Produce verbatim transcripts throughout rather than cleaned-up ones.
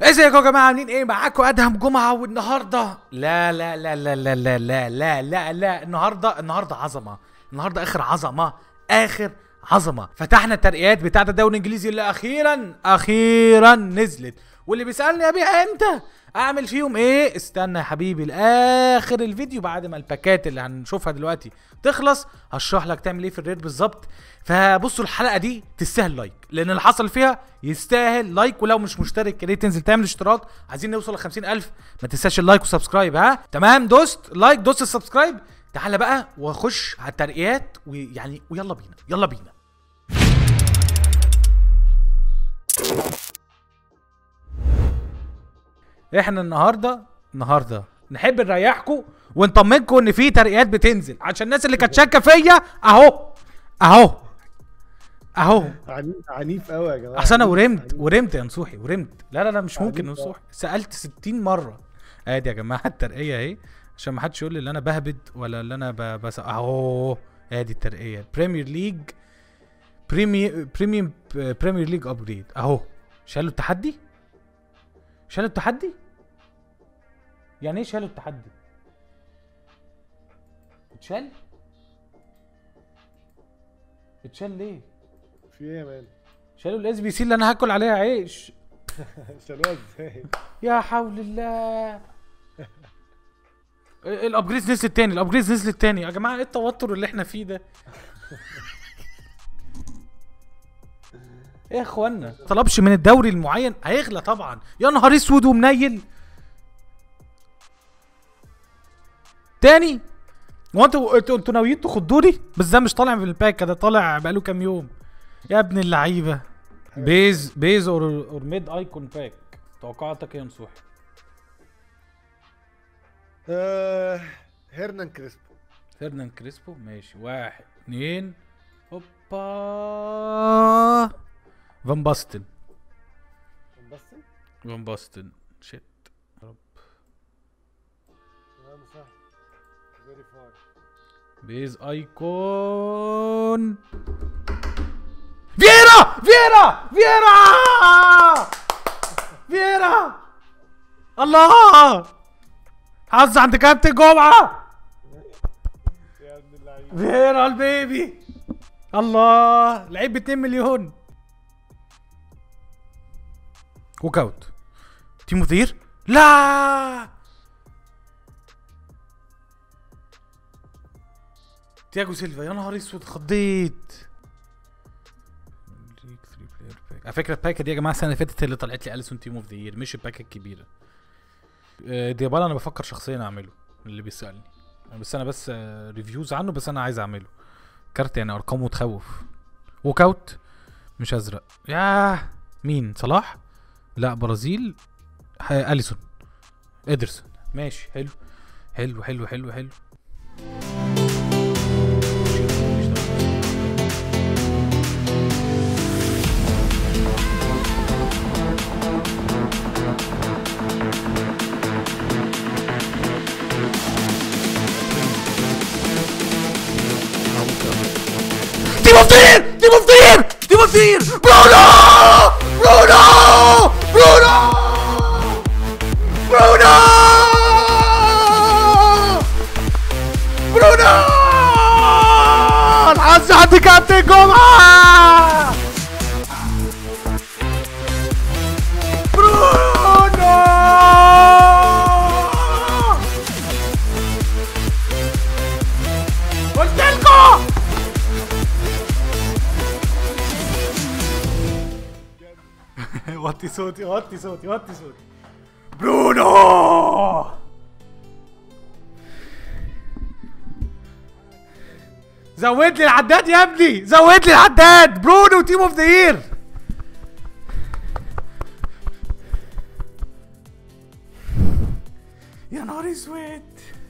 ازيكم يا جماعه عاملين ايه؟ معاكم ادهم جمعه. والنهارده لا لا لا لا لا لا لا لا لا لا النهارده النهارده عظمه. النهارده اخر عظمه اخر عظمه. فتحنا الترقيات بتاعت الدوري الانجليزي اللي اخيرا اخيرا نزلت، واللي بيسالني ابيع امتى اعمل فيهم ايه، استنى يا حبيبي لاخر الفيديو بعد ما الباكات اللي هنشوفها دلوقتي تخلص هشرح لك تعمل ايه في الريت بالظبط. فبصوا الحلقه دي تستاهل لايك، لان اللي حصل فيها يستاهل لايك. ولو مش مشترك يا ريت تنزل تعمل اشتراك، عايزين نوصل ل خمسين ألف. ما تنساش اللايك وسبسكرايب. ها تمام، دوست لايك دوست السبسكرايب. تعالى بقى واخش على الترقيات ويعني ويلا بينا يلا بينا. احنا النهارده النهارده نحب نريحكم ونطمنكم ان في ترقيات بتنزل، عشان الناس اللي كانت شاكه فيا اهو اهو اهو. عنيف قوي يا جماعه. احسن انا ورمت ورمت يا نصوحي ورمت. لا لا لا مش ممكن يا نصوحي، سالت ستين مره. ادي يا جماعه الترقيه اهي، عشان ما حدش يقول لي اللي انا بهبد ولا اللي انا بس اهو. ادي الترقيه بريمير ليج بريمي بريميوم بريمير ليج ابجريد اهو. شالوا التحدي شالوا التحدي يعني ايه شالوا التحدي؟ اتشال؟ اتشال ليه؟ في ايه يا مان؟ شالوا الاس بي سي اللي انا هاكل عليها عيش. شالوها ازاي؟ يا حول الله. الابجريد نزلت تاني الابجريد نزلت تاني يا جماعه. ايه التوتر اللي احنا فيه ده؟ ايه يا اخوانا؟ طلبش من الدوري المعين هيغلى طبعا. يا نهار اسود ومنيل تاني. هو انتوا انتوا ناويين تخضوني؟ بس ده مش طالع من الباك، ده طالع بقاله كام يوم يا ابن اللعيبه. بيز بيز اور اور ميد ايكون باك. توقعاتك ايه يا نصوحي؟ آه... هيرنان كريسبو. هيرنان كريسبو ماشي. واحد اتنين هوبا. فان باستن فان باستن فان باستن شيت يا رب. بيز ايكون فييرا فييرا فييرا فييرا. الله حظ عند كابتن جمعه يا ابن اللعيبه. فييرا البيبي. الله لعيب ب اتنين مليون. ووك اوت. تيمو ثير. لا تياجو سيلفا. يا نهار اسود خضيت. على فكره الباكه دي يا جماعه السنه اللي فاتت اللي طلعت لي اليسون تيم اوف ذا يير، مش الباكه الكبيره. ديبالا انا بفكر شخصيا اعمله اللي بيسالني، بس انا بس ريفيوز عنه، بس انا عايز اعمله كارت يعني ارقامه تخوف. ووك اوت مش ازرق. ياه مين؟ صلاح؟ لا برازيل. اليسون ادرسون. ماشي حلو حلو حلو حلو حلو. تيم اوف ذا يير تيم اوف ذا يير تيم اوف ذا يير. برونو برونو برونو برونو برونو. الحظ عند كابتن جمعه. برونو قلت لكم. وطي صوتي وطي صوتي وطي صوتي. برونو زود لي العداد يا ابني، زود لي العداد. برونو تيم اوف ذا يير. يا نهار اسود.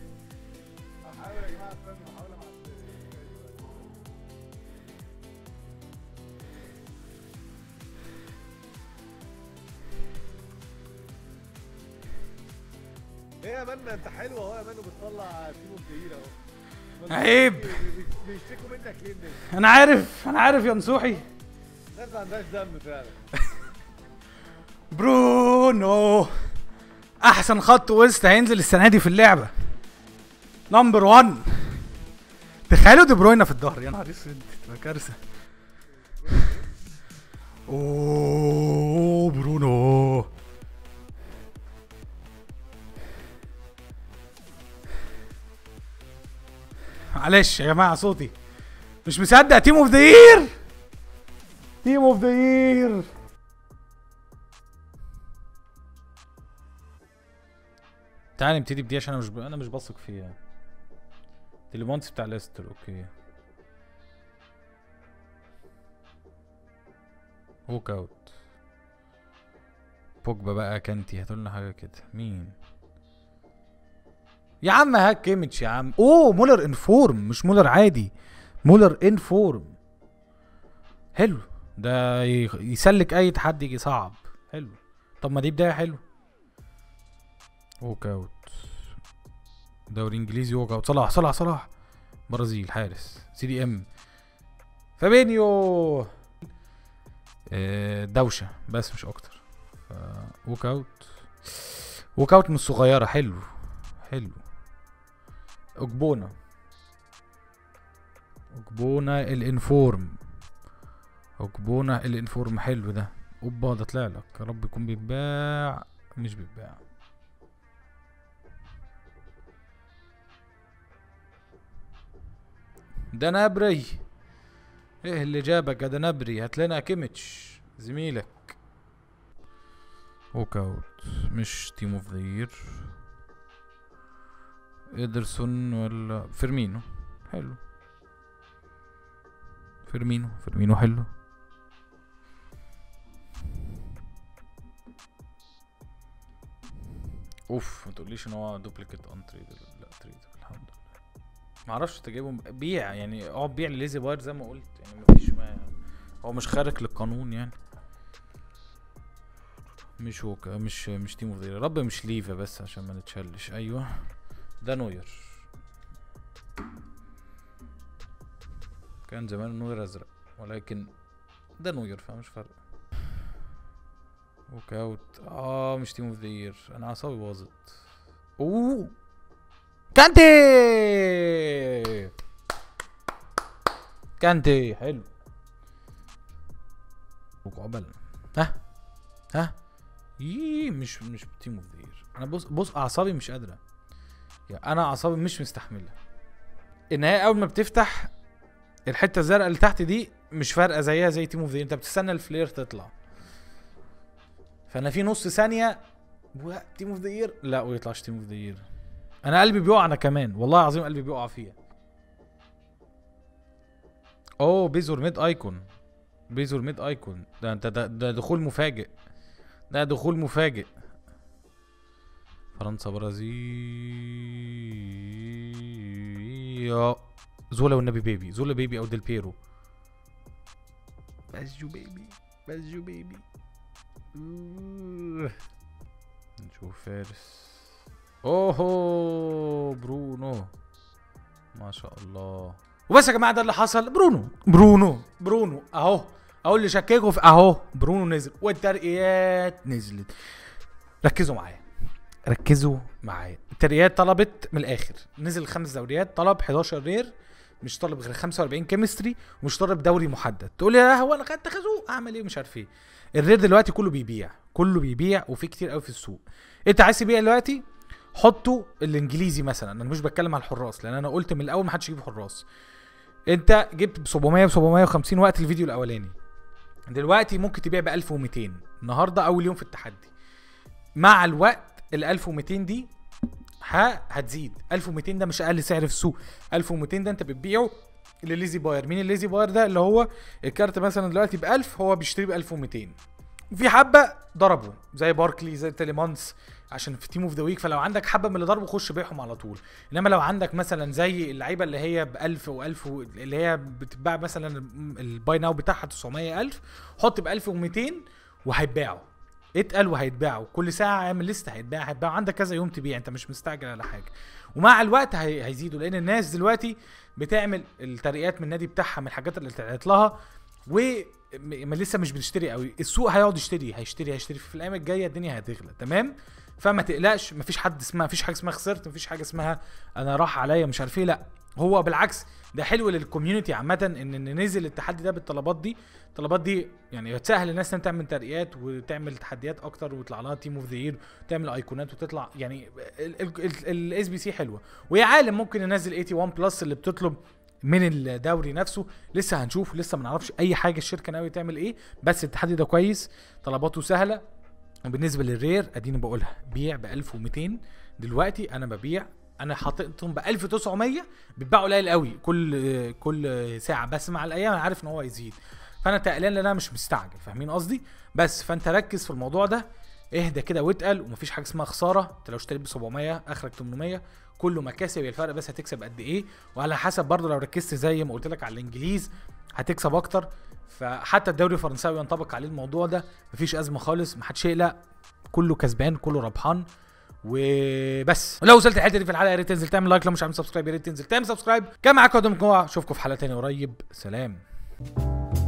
ايه يا مان انت حلو اهو يا مان، وبتطلع تيم اوف ذا يير اهو. عيب. بيشتكوا منك ليه الناس؟ انا عارف انا عارف يا نصوحي. الناس ما عندهاش دم فعلا. برو برونو احسن خط وسط هينزل السنه دي في اللعبه. نمبر واحد. تخيلوا دي بروينا في الظهر، يا نهار اسود تبقى كارثه. اوه برونو. معلش يا جماعه صوتي مش مصدق. تيم اوف ذا يير، تيم اوف ذا يير. تعالى نبتدي بدي عشان انا مش ب... انا مش بثق فيها. تيليمونتس بتاع ليستر. اوكي ووك اوت. بوجبا بقى، كانتي، هاتولنا حاجه كده. مين يا عم؟ هاك كيميتش يا عم. اوه مولر انفورم، مش مولر عادي، مولر انفورم. حلو ده، يسلك اي تحدي يجي صعب. حلو. طب ما دي بدايه حلوه. ووك اوت. دوري انجليزي ووك اوت. صلاح صلاح صلاح. برازيل حارس. سي دي ام. فابينيو. دوشه بس مش اكتر. ووك اوت. ووك اوت من الصغيره. حلو حلو. اجبونا. اجبونا الانفورم. اجبونا الانفورم. حلو ده. اوبا ده طلع لك. يا رب يكون بيتباع. مش بيتباع. ده نبري. ايه اللي جابك يا ده نبري؟ هات لنا كيميتش زميلك. ووك اوت. مش تيم اوف ذا يير. إيدرسون ولا فيرمينو. حلو. فيرمينو فيرمينو حلو. اوف ما تقوليش ان هو دوبليكيت ان تريد. لا تريد الحمد لله. معرفش انت جايبه بيع يعني. اقعد بيع لليزي باير زي ما قلت يعني. مفيش ما هو مش خارق للقانون يعني. مش ووكا. مش مش تيم اوف ذا يير. رب مش ليفا بس عشان ما نتشلش. ايوه ده نوير. كان زمان نوير ازرق ولكن ده نوير فمش فارقه. ووك اوت. اه مش تيم اوف ذا يير. انا اعصابي باظت. اوه كانتي. كانتي حلو. وقبل. ها ها يي مش مش تيم اوف ذا يير. انا بص بص اعصابي مش قادره يعني. انا اعصابي مش مستحملها. النهايه اول ما بتفتح الحته الزرقاء اللي تحت دي مش فارقه زيها زي تيم اوف ذا يير. انت بتستنى الفلير تطلع. فانا في نص ثانيه تيم اوف ذا يير لا ويطلعش تيم اوف ذا يير. انا قلبي بيقع. انا كمان والله العظيم قلبي بيقع فيها. اوه بيزور ميد ايكون. بيزور ميد ايكون. ده انت ده, ده دخول مفاجئ. ده دخول مفاجئ. فرنسا برازيل. زولا والنبي بيبي. زولا بيبي او ديل بيرو. بازجو بيبي. بازجو بيبي. نشوف فارس. اوهو برونو ما شاء الله. وبس يا جماعه ده اللي حصل. برونو برونو برونو اهو. اهو اللي شككوا في اهو. برونو نزل والترقيات نزلت. ركزوا معايا ركزوا معايا. الترقيات طلبت من الاخر. نزل خمس دوريات. طلب حداشر رير. مش طالب غير خمسة واربعين كيمستري. ومش طالب دوري محدد. تقول لي يا هو انا خدت خازوق اعمل ايه مش عارف ايه. الرير دلوقتي كله بيبيع. كله بيبيع وفي كتير قوي في السوق. انت عايز تبيع دلوقتي حطوا الانجليزي مثلا. انا مش بتكلم على الحراس لان انا قلت من الاول ما حدش يجيب حراس. انت جبت ب سبعمية ب سبعمية وخمسين وقت الفيديو الاولاني. دلوقتي ممكن تبيع ب الف ومتين. النهارده اول يوم في التحدي. مع الوقت ال الف ومتين دي ها هتزيد. الف ومتين ده مش اقل سعر في السوق. الف ومتين ده انت بتبيعه لليزي باير. مين الليزي باير ده؟ اللي هو الكارت مثلا دلوقتي ب الف هو بيشتري ب الف ومتين. وفي حبه ضربوا زي باركلي زي تيليمانس عشان في تيم اوف ذا ويك. فلو عندك حبه من اللي ضربوا خش بيعهم على طول. انما لو عندك مثلا زي اللعيبه اللي هي ب الف و1000 اللي هي بتتباع مثلا الباي ناو بتاعها تسعمية الف حط ب الف ومتين وهيتباعوا. اتقل وهيتباعوا. كل ساعه اعمل لسته هيتباع هيتباع. عندك كذا يوم تبيع. انت مش مستعجل على حاجه. ومع الوقت هيزيدوا لان الناس دلوقتي بتعمل الترقيات من النادي بتاعها من الحاجات اللي طلعت لها و ما لسه مش بنشتري قوي، السوق هيقعد يشتري هيشتري هيشتري في الايام الجايه الدنيا هتغلى تمام. فما تقلقش، مفيش حد اسمها مفيش حاجه اسمها خسرت، مفيش حاجه اسمها انا راح عليا مش عارف ايه، لا هو بالعكس ده حلو للكوميونتي عامه ان ان نزل التحدي ده بالطلبات دي. الطلبات دي يعني بتسهل الناس ان تعمل ترقيات وتعمل تحديات اكتر ويطلع لها تيم اوف ذا يير وتعمل ايقونات وتطلع، يعني الاس بي سي حلوه. ويا عالم ممكن ننزل ثمانية وثمانين بلس اللي بتطلب من الدوري نفسه، لسه هنشوف، لسه ما نعرفش اي حاجه الشركه ناويه تعمل ايه، بس التحدي ده كويس طلباته سهله. وبالنسبه للرير اديني بقولها بيع ب ألف ومئتين دلوقتي، انا ببيع انا حاططهم ب ألف وتسعمية بيتباعوا قليل قوي كل كل ساعه، بس مع الايام انا عارف ان هو هيزيد، فانا تقلان لان انا مش مستعجل، فاهمين قصدي؟ بس فانت ركز في الموضوع ده، اهدى كده واتقل، ومفيش حاجه اسمها خساره. انت لو اشتريت ب سبعمية اخرك تمنمية، كله مكاسب، الفرق بس هتكسب قد ايه، وعلى حسب برضه لو ركزت زي ما قلت لك على الانجليز هتكسب اكتر. فحتى الدوري الفرنساوي ينطبق عليه الموضوع ده، مفيش ازمه خالص، محدش يقلق، كله كسبان كله ربحان. وبس لو وصلت الحته دي في الحلقه يا ريت تنزل تعمل لايك، لو مش عامل سبسكرايب يا ريت تنزل تعمل سبسكرايب. كان معاكم ادم جوع، اشوفكم في حلقه ثانيه قريب، سلام.